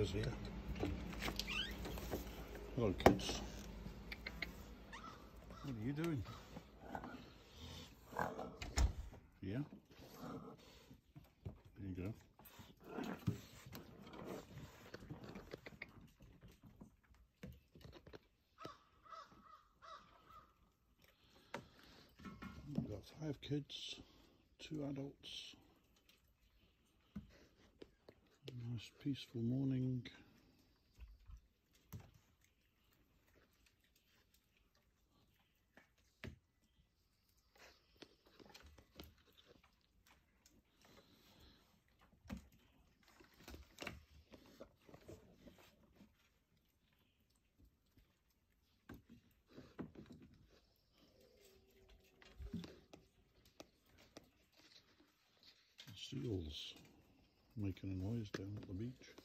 guys here. Hello kids. What are you doing? Yeah? There you go. We've got 5 kids, 2 adults. Nice peaceful morning. Seals making a noise down at the beach.